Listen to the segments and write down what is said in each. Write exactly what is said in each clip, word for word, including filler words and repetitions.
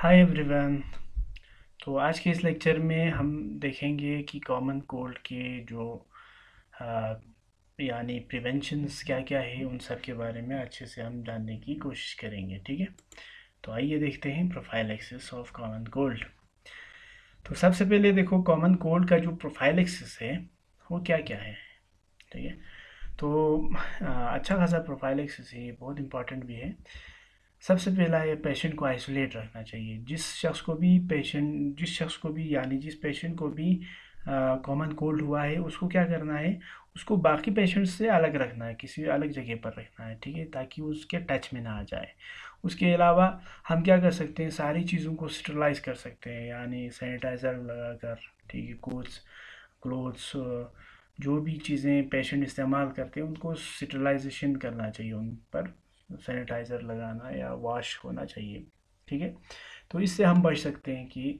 Hi everyone. तो आज के इस लेक्चर में हम देखेंगे कि कॉमन कोल्ड के जो आ, यानी प्रिवेंशंस क्या क्या है उन सब के बारे में अच्छे से हम जानने की कोशिश करेंगे। ठीक है, तो आइए देखते हैं प्रोफाइलैक्सिस ऑफ कॉमन कोल्ड। तो सबसे पहले देखो कॉमन कोल्ड का जो प्रोफाइलैक्सिस है वो क्या क्या है। ठीक है, तो आ, अच्छा खासा प्रोफाइलैक्सिस है, ये बहुत इंपॉर्टेंट भी है। सबसे पहला ये पेशेंट को आइसोलेट रखना चाहिए। जिस शख्स को भी पेशेंट जिस शख्स को भी यानी जिस पेशेंट को भी कॉमन कोल्ड हुआ है उसको क्या करना है, उसको बाकी पेशेंट से अलग रखना है, किसी अलग जगह पर रखना है। ठीक है, ताकि उसके टच में ना आ जाए। उसके अलावा हम क्या कर सकते हैं, सारी चीज़ों को स्टरलाइज कर सकते हैं, यानी सैनिटाइज़र लगाकर। ठीक है, कोट्स क्लोथ्स जो भी चीज़ें पेशेंट इस्तेमाल करते हैं उनको स्टरलाइजेशन करना चाहिए, उन पर सैनिटाइज़र लगाना या वॉश होना चाहिए। ठीक है, तो इससे हम बच सकते हैं कि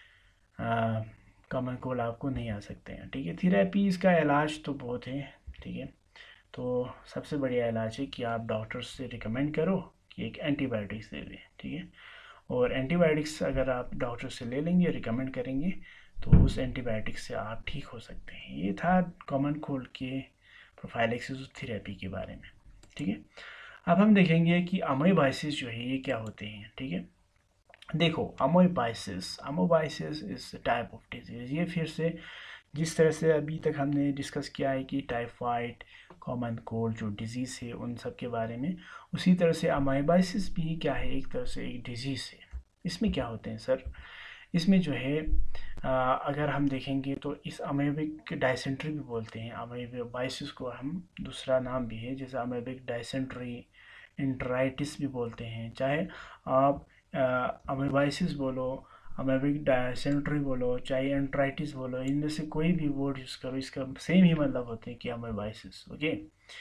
कॉमन कोल्ड आपको नहीं आ सकते हैं। ठीक है, थेरेपी इसका इलाज तो बहुत है। ठीक है, तो सबसे बढ़िया इलाज है कि आप डॉक्टर से रिकमेंड करो कि एक एंटीबायोटिक्स दे दें। ठीक है, और एंटीबायोटिक्स अगर आप डॉक्टर से ले लेंगे, रिकमेंड करेंगे, तो उस एंटीबायोटिक्स से आप ठीक हो सकते हैं। ये था कॉमन कोल्ड के प्रोफाइलैक्सिस थेरेपी के बारे में। ठीक है, अब हम देखेंगे कि अमीबाइसिस जो है ये क्या होते हैं। ठीक है, देखो amoebiasis amoebiasis is type of disease. ये फिर से जिस तरह से अभी तक हमने डिस्कस किया है कि टाइफाइड, कॉमन कोल्ड जो डिजीज़ है उन सब के बारे में, उसी तरह से अमीबाइसिस भी क्या है, एक तरह से एक डिजीज़ है। इसमें क्या होते हैं सर, इसमें जो है आ, अगर हम देखेंगे तो इस अमेबिक डायसेंट्री भी बोलते हैं। अमीबाइसिस को हम दूसरा नाम भी है, जैसे अमेबिक डायसेंट्री, इंटराइटिस भी बोलते हैं। चाहे आप अमीबाइसिस बोलो, अमेबिक डायसेंट्री बोलो, चाहे एंट्राइटिस बोलो, इनमें से कोई भी वर्ड यूज़ करो, इसका सेम ही मतलब होते हैं कि अमीबाइसिस। ओके,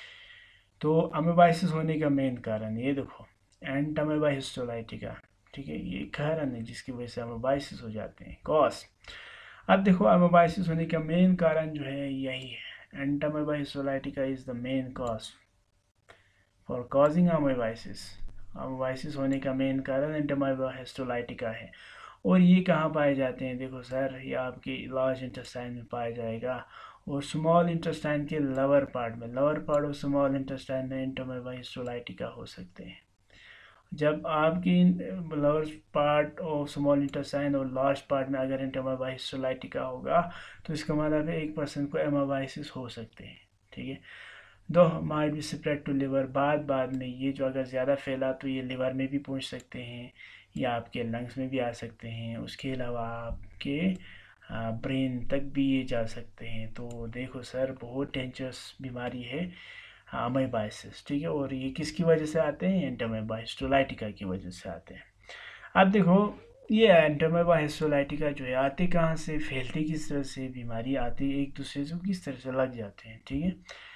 तो अमीबाइसिस होने का मेन कारण ये देखो, एंट अमीबा हिस्टोलाइटिका। ठीक है, ये कारण है जिसकी वजह से अमीबाइसिस हो जाते हैं, कॉज। अब देखो अमीबाइसिस होने का मेन कारण जो है यही है, Entamoeba histolytica is the main cause for causing amoebiasis. Amoebiasis होने का मेन कारण एंट अमीबा हिस्टोलाइटिका है। और ये कहाँ पाए जाते हैं, देखो सर, ये आपके लार्ज इंटेस्टाइन में पाया जाएगा, और स्मॉल इंटेस्टाइन के लोअर पार्ट में, लोअर पार्ट और स्मॉल इंटेस्टाइन में एंटोमेबा हिस्टोलाइटिका हो सकते हैं। जब आपकी लोअर पार्ट और स्मॉल इंटेस्टाइन और लार्ज पार्ट में अगर एंटोमेबा हिस्टोलाइटिका होगा, तो इसका मतलब है एक पर्सन को एमाबाइसिस हो सकते हैं। ठीक है, दो might be spread to liver, बाद बाद में ये जो अगर ज़्यादा फैला तो ये लिवर में भी पहुंच सकते हैं, या आपके लंग्स में भी आ सकते हैं। उसके अलावा आपके ब्रेन तक भी ये जा सकते हैं। तो देखो सर, बहुत डेंजरस बीमारी है अमीबाइसिस। ठीक है, और ये किसकी वजह से आते हैं, एंटोमेबा हिस्टोलाइटिका की वजह से आते हैं। अब देखो ये एंटोमेबा हिस्टोलाइटिका जो है आते कहाँ से, फैलती किस तरह से, बीमारी आती एक दूसरे से किस तरह से लग जाते हैं। ठीक है,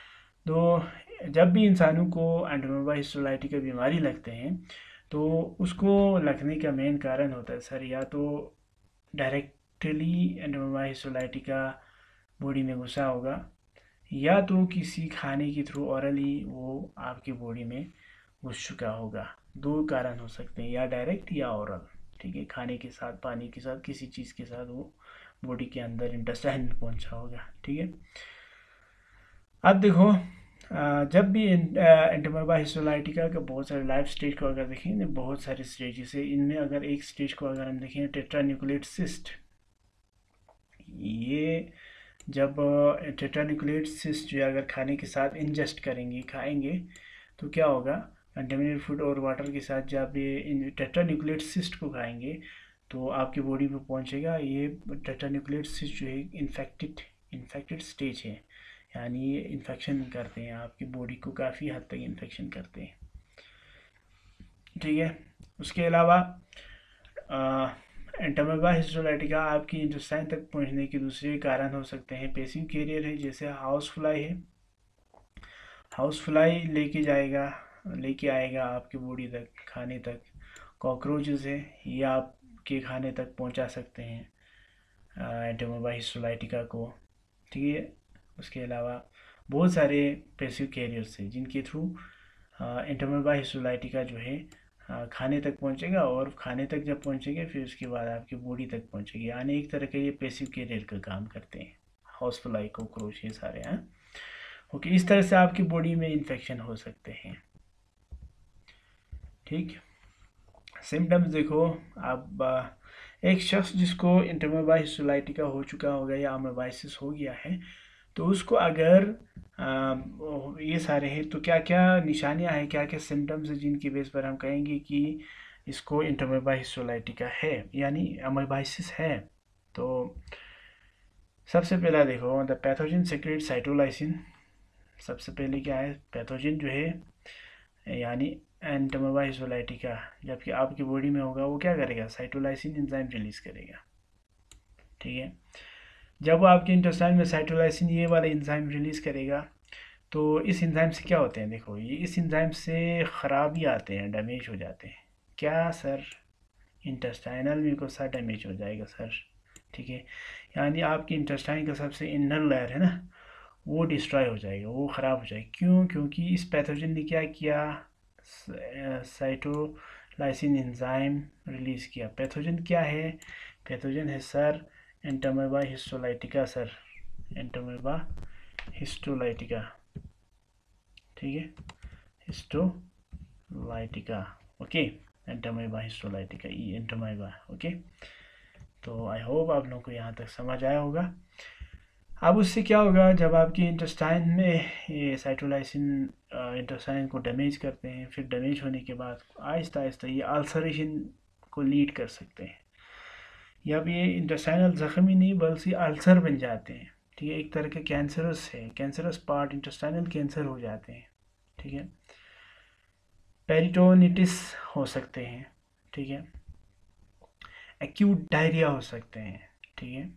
तो जब भी इंसानों को एंटोमेबा हिस्टोलाइटिका बीमारी लगते हैं, तो उसको लगने का मेन कारण होता है सर, या तो डायरेक्टली एंटोमेबा हिस्टोलाइटिका बॉडी में घुसा होगा, या तो किसी खाने के थ्रू ऑरली वो आपकी बॉडी में घुस चुका होगा। दो कारण हो सकते हैं, या डायरेक्ट या ओरल। ठीक है, खाने के साथ, पानी के साथ, किसी चीज़ के साथ वो बॉडी के अंदर इंटेस्टाइन में पहुंचा होगा। ठीक है, अब देखो जब भी एंटोमेबा हिस्टोलाइटिका का बहुत सारे लाइफ स्टेज को अगर देखें, बहुत सारे स्टेजेस है इनमें। अगर एक स्टेज को अगर हम देखें, टेट्रान्यूक्लिएट सिस्ट, ये जब टेट्रान्यूक्लिएट सिस्ट जो अगर खाने के साथ इंजेस्ट करेंगे, खाएंगे, तो क्या होगा, कंटेमिनेटेड फूड और वाटर के साथ जब ये टेट्रान्यूक्लिएट सिस्ट को खाएंगे तो आपकी बॉडी में पहुंचेगा। ये टेट्रान्यूक्लिएट सिस्ट जो है इन्फेक्टेड इन्फेक्टेड स्टेज है, यानी ये इन्फेक्शन करते हैं, आपकी बॉडी को काफ़ी हद तक इन्फेक्शन करते हैं। ठीक है, उसके अलावा एंटोमेबा हिस्टोलाइटिका आपकी इंटेस्टाइन तक पहुंचने के दूसरे कारण हो सकते हैं पेसिव कैरियर है, जैसे हाउस फ्लाई है। हाउस फ्लाई लेके जाएगा लेके आएगा आपकी बॉडी तक, खाने तक। कॉकरोचेस है, ये आपके खाने तक पहुंचा सकते हैं एंटोमेबा हिस्टोलाइटिका को। ठीक है, उसके अलावा बहुत सारे पेसिव कैरियर्स हैं जिनके थ्रू एंटोमेबा हिस्टोलाइटिका जो है हाँ, खाने तक पहुंचेगा, और खाने तक जब पहुंचेंगे फिर उसके बाद आपकी बॉडी तक पहुंचेगी, यानी एक तरह के ये पैसिव कैरियर का काम करते हैं, हाउसफ्लाई, कॉकरोच, ये सारे हैं। ओके, इस तरह से आपकी बॉडी में इन्फेक्शन हो सकते हैं। ठीक, सिम्टम्स देखो, आप आ, एक शख्स जिसको इंटरमेबा हिस्टोलाइटिका हो चुका होगा या अमेबाइसिस हो गया है, तो उसको अगर आ, ये सारे हैं, तो क्या क्या निशानियां हैं, क्या क्या सिम्टम्स हैं जिनकी बेस पर हम कहेंगे कि इसको इंटरमेबा हिस्टोलाइटिका है यानी अमेबाइसिस है। तो सबसे पहला देखो, द पैथोजन सेक्रेट साइटोलाइसिन। सबसे पहले क्या है, पैथोजन जो है यानी एंटोमेबा हिस्टोलाइटिका जबकि आपकी बॉडी में होगा, वो क्या करेगा, साइटोलाइसिन एंजाइम रिलीज करेगा। ठीक है, जब वो आपके इंटेस्टाइन में साइटोलाइसिन ये वाला एंजाइम रिलीज करेगा, तो इस एंजाइम से क्या होते हैं, देखो ये इस एंजाइम से ख़राबी आते हैं, डैमेज हो जाते हैं। क्या सर, इंटेस्टाइनल म्यूकोसा डैमेज हो जाएगा सर। ठीक है, यानी आपकी इंटेस्टाइन का सबसे इनर लेयर है ना, वो डिस्ट्रॉय हो जाएगा, वो ख़राब हो जाएगा। क्यों? क्योंकि इस पैथोजन ने क्या किया, साइटोलाइसिन एंजाइम रिलीज़ किया। पैथोजन क्या है, पैथोजन है sir Entamoeba histolytica sir, Entamoeba histolytica. ठीक है, histolytica, okay, Entamoeba histolytica, E Entamoeba. Okay, तो आई होप आप लोगों को यहाँ तक समझ आया होगा। अब उससे क्या होगा, जब आपके इंटेस्टाइन में ये साइटोलाइसिन इंटेस्टाइन को डैमेज करते हैं, फिर डैमेज होने के बाद आहिस्ता आहिस्ता ये अल्सरेशन को लीड कर सकते हैं, या भी ये इंटेस्टाइनल ज़ख्म ही नहीं बल्कि अल्सर बन जाते हैं। ठीक है, एक तरह के कैंसरस है, कैंसरस पार्ट इंटेस्टाइनल कैंसर हो जाते हैं। ठीक है, पेरिटोनिटिस हो सकते हैं। ठीक है, एक्यूट डायरिया हो सकते हैं। ठीक है,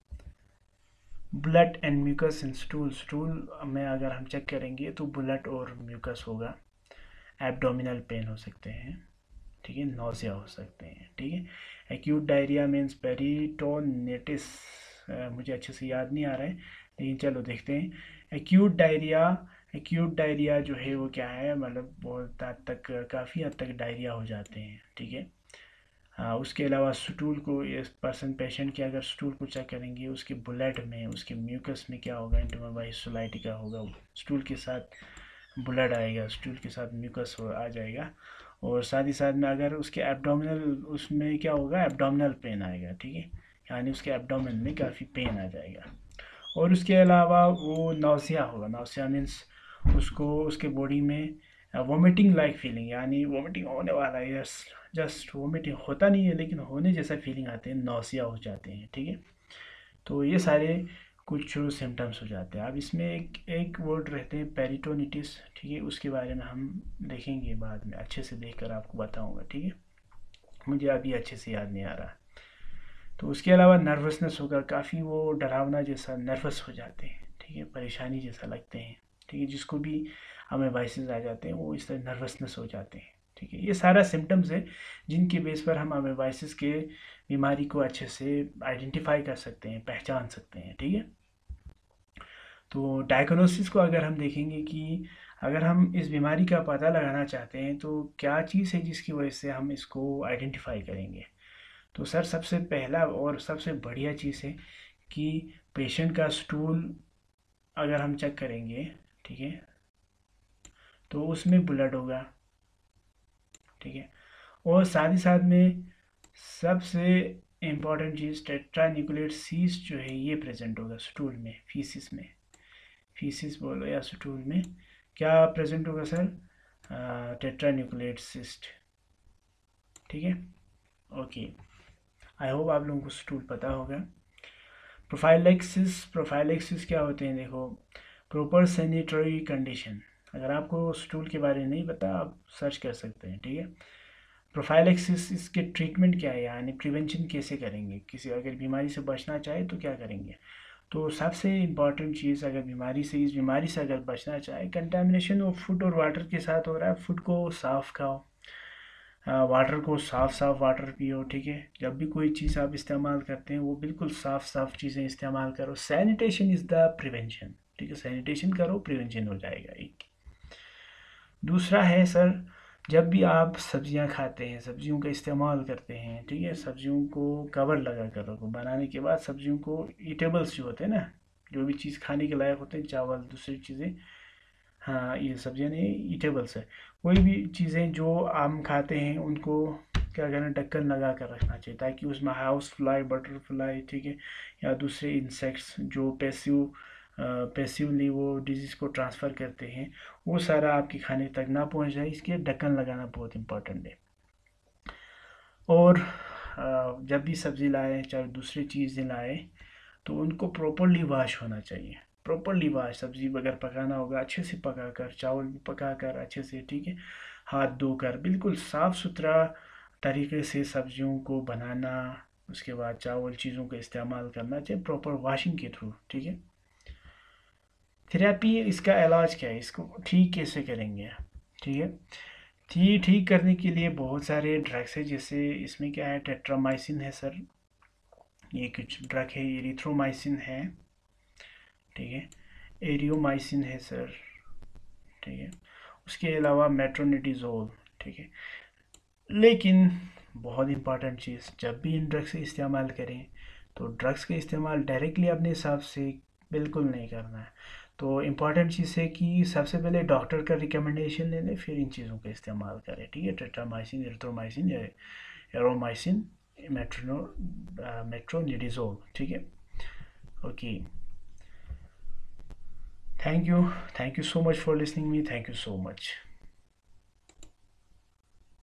blood and mucus in stool, stool में अगर हम चेक करेंगे तो ब्लड और म्यूकस होगा। एब्डोमिनल पेन हो सकते हैं। ठीक है, नौसिया हो सकते हैं। ठीक है, एक्यूट डायरिया मीन्स पेरिटोनिटिस, मुझे अच्छे से याद नहीं आ रहा है, लेकिन चलो देखते हैं। एक्यूट डायरिया, एक्यूट डायरिया जो है वो क्या है, मतलब बहुत हद तक, काफ़ी हद तक डायरिया हो जाते हैं। ठीक है, हाँ, उसके अलावा स्टूल को, इस पर्सन पेशेंट के अगर स्टूल को चेक करेंगे, उसके ब्लड में, उसके म्यूकस में क्या होगा, इंटोमेबा हिस्टोलाइटिका होगा। स्टूल के साथ ब्लड आएगा, स्टूल के साथ म्यूकस हो आ जाएगा, और साथ ही साथ में अगर उसके एब्डोमिनल, उसमें क्या होगा, एब्डोमिनल पेन आएगा। ठीक है, यानी उसके एब्डोमिन में काफ़ी पेन आ जाएगा। और उसके अलावा वो नौसिया होगा, नौसिया मीन्स उसको, उसके बॉडी में वोमिटिंग लाइक फीलिंग, यानी वोमिटिंग होने वाला है, जस्ट वोमिटिंग होता नहीं है लेकिन होने जैसा फीलिंग आते हैं, नौसिया हो जाते हैं। ठीक है, तो ये सारे कुछ सिम्टम्स हो जाते हैं। अब इसमें एक एक वर्ड रहते हैं पेरिटोनिटिस। ठीक है, उसके बारे में हम देखेंगे बाद में, अच्छे से देखकर आपको बताऊंगा। ठीक है, मुझे अभी अच्छे से याद नहीं आ रहा। तो उसके अलावा नर्वसनेस होगा, काफ़ी वो डरावना जैसा, नर्वस हो जाते हैं। ठीक है, परेशानी जैसा लगते हैं। ठीक है, जिसको भी अमेबाइसिस आ जाते हैं वो इस तरह नर्वसनेस हो जाते हैं। ठीक है, ये सारा सिम्टम्स है जिनके बेस पर हम अमेबाइसिस के बीमारी को अच्छे से आइडेंटिफाई कर सकते हैं, पहचान सकते हैं। ठीक है, तो डायग्नोसिस को अगर हम देखेंगे कि अगर हम इस बीमारी का पता लगाना चाहते हैं तो क्या चीज़ है जिसकी वजह से हम इसको आइडेंटिफाई करेंगे, तो सर सबसे पहला और सबसे बढ़िया चीज़ है कि पेशेंट का स्टूल अगर हम चेक करेंगे, ठीक है, तो उसमें ब्लड होगा। ठीक है, और साथ ही साथ में सबसे इम्पॉर्टेंट चीज़ टेट्रान्यूक्लियर सीस्ट जो है ये प्रेजेंट होगा स्टूल में, फीसिस में, फीसिस बोलो या स्टूल में क्या प्रेजेंट होगा सर, टेट्रान्यूक्लियर सिस्ट। ठीक है, ओके, आई होप आप लोगों को स्टूल पता होगा। प्रोफाइलेक्सिस, प्रोफाइलेक्सिस क्या होते हैं, देखो, प्रॉपर सैनिटरी कंडीशन। अगर आपको स्टूल के बारे में नहीं पता आप सर्च कर सकते हैं। ठीक है, प्रोफाइलेक्सिस, इसके ट्रीटमेंट क्या है, यानी प्रिवेंशन कैसे करेंगे, किसी अगर बीमारी से बचना चाहे तो क्या करेंगे। तो सबसे इम्पॉर्टेंट चीज़, अगर बीमारी से, इस बीमारी से अगर बचना चाहे, कंटामिनेशन ऑफ फूड और वाटर के साथ हो रहा है, फूड को साफ़ खाओ, वाटर को साफ़ साफ़ वाटर पियो। ठीक है, जब भी कोई चीज़ आप इस्तेमाल करते हैं वो बिल्कुल साफ़ साफ़ चीज़ें इस्तेमाल करो। Sanitation is the prevention. ठीक है, सैनिटेशन करो, प्रिवेंशन हो जाएगा। एक दूसरा है सर जब भी आप सब्जियां खाते हैं, सब्जियों का इस्तेमाल करते हैं, ठीक है, सब्जियों को कवर लगा कर रखो। बनाने के बाद सब्जियों को, ईटेबल्स जो होते हैं ना, जो भी चीज़ खाने के लायक होते हैं, चावल, दूसरी चीज़ें, हाँ ये सब्जियां नहीं, ईटेबल्स है, कोई भी चीज़ें जो हम खाते हैं उनको क्या करना, ढक्कन लगा कर रखना चाहिए, ताकि उसमें हाउस फ्लाई, बटरफ्लाई, ठीक है, या दूसरे इंसेक्ट्स जो पैसिव पैसिवली वो डिजीज़ को ट्रांसफ़र करते हैं, वो सारा आपके खाने तक ना पहुंच जाए, इसके ढक्कन लगाना बहुत इंपॉर्टेंट है। और अ, जब भी सब्ज़ी लाएं, चाहे दूसरी चीज़ें लाएं, तो उनको प्रॉपरली वॉश होना चाहिए। प्रॉपरली वॉश, सब्ज़ी अगर पकाना होगा अच्छे से पका कर, चावल भी पका कर अच्छे से, ठीक है, हाथ धोकर बिल्कुल साफ़ सुथरा तरीके से सब्जियों को बनाना, उसके बाद चावल चीज़ों का इस्तेमाल करना चाहिए प्रॉपर वॉशिंग के थ्रू, ठीक है। थेरेपी, इसका इलाज क्या है, इसको ठीक कैसे करेंगे, ठीक है। तो ये ठीक करने के लिए बहुत सारे ड्रग्स है, जैसे इसमें क्या है, टेट्रामाइसिन है सर, ये कुछ ड्रग है, एरिथ्रोमाइसिन है, ठीक है, एरियोमाइसिन है सर, ठीक है, उसके अलावा मेट्रोनिडाज़ोल, ठीक है। लेकिन बहुत इंपॉर्टेंट चीज़, जब भी इन ड्रग्स का इस्तेमाल करें, तो ड्रग्स का इस्तेमाल डायरेक्टली अपने हिसाब से बिल्कुल नहीं करना है। तो इम्पॉर्टेंट चीज़ है कि सबसे पहले डॉक्टर का रिकमेंडेशन ले लें, फिर इन चीज़ों का इस्तेमाल करें, ठीक है। टेट्रामाइसिन, एरिथ्रोमाइसिन, एरोमाइसिन, मेट्रोनो मेट्रोनिडाज़ोल, ठीक है। Okay, thank you, thank you so much for listening me, thank you so much.